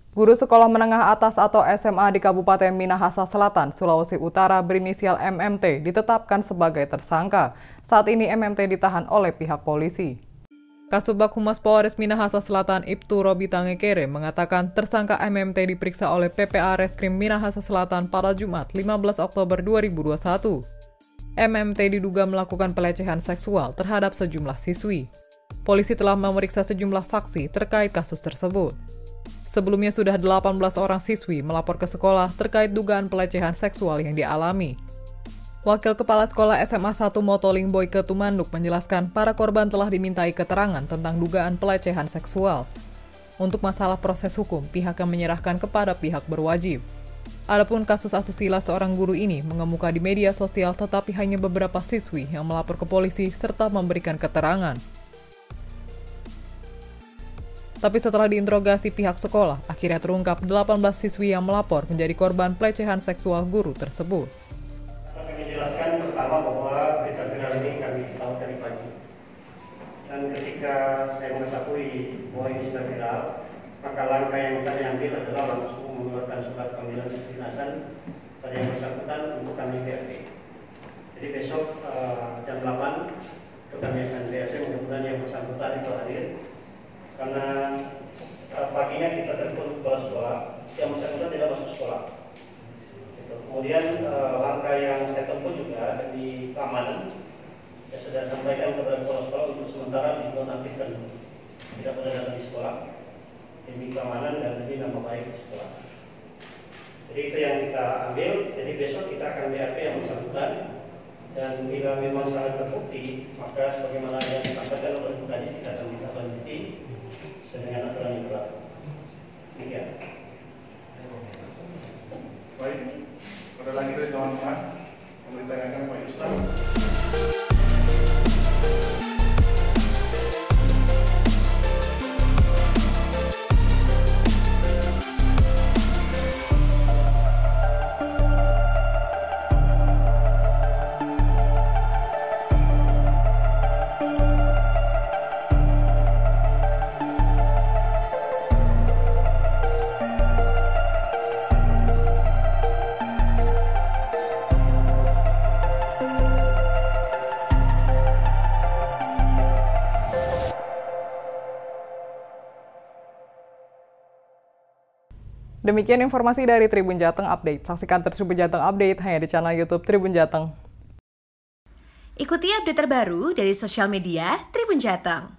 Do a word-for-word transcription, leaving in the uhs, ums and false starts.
Guru sekolah menengah atas atau S M A di Kabupaten Minahasa Selatan, Sulawesi Utara berinisial M M T ditetapkan sebagai tersangka. Saat ini M M T ditahan oleh pihak polisi. Kasubag Humas Polres Minahasa Selatan Ibtu Robi Tangekere mengatakan tersangka M M T diperiksa oleh P P A Reskrim Minahasa Selatan pada Jumat lima belas Oktober dua ribu dua puluh satu. M M T diduga melakukan pelecehan seksual terhadap sejumlah siswi. Polisi telah memeriksa sejumlah saksi terkait kasus tersebut. Sebelumnya sudah delapan belas orang siswi melapor ke sekolah terkait dugaan pelecehan seksual yang dialami. Wakil Kepala Sekolah S M A satu Motoling Boyke Tumanduk menjelaskan para korban telah dimintai keterangan tentang dugaan pelecehan seksual. Untuk masalah proses hukum, pihaknya menyerahkan kepada pihak berwajib. Adapun kasus asusila seorang guru ini mengemuka di media sosial tetapi hanya beberapa siswi yang melapor ke polisi serta memberikan keterangan. Tapi setelah diinterogasi pihak sekolah, akhirnya terungkap delapan belas siswi yang melapor menjadi korban pelecehan seksual guru tersebut. Kami jelaskan pertama bahwa berita viral ini kami tahu dari pagi. Dan ketika saya mengetahui bahwa ini sudah viral, maka langkah yang kami ambil adalah langsung mengeluarkan surat panggilan kedinasan pada yang bersangkutan untuk kami B A P. Jadi besok uh, jam delapan itu kami akan B A P, mudah-mudahan yang bersangkutan itu hadir. Karena uh, paginya kita telepon kepala sekolah, yang bersangkutan tidak masuk sekolah. Gitu. Kemudian uh, langkah yang saya tempuh juga di keamanan, saya sudah sampaikan kepada kepala sekolah untuk sementara dinonaktifkan, tidak boleh datang di sekolah demi keamanan dan demi nama baik di sekolah. Jadi itu yang kita ambil. Jadi besok kita akan B A P yang bersangkutan, dan bila memang sangat terbukti, maka sebagaimana yang disampaikan oleh tadi kita akan kita lanjuti dengan aturan yang berlaku. Demikian. Baik, ada lagi dari teman-teman yang ditanyakan Pak Yusra. Demikian informasi dari Tribun Jateng Update. Saksikan terus Tribun Jateng Update hanya di channel YouTube Tribun Jateng. Ikuti update terbaru dari sosial media Tribun Jateng.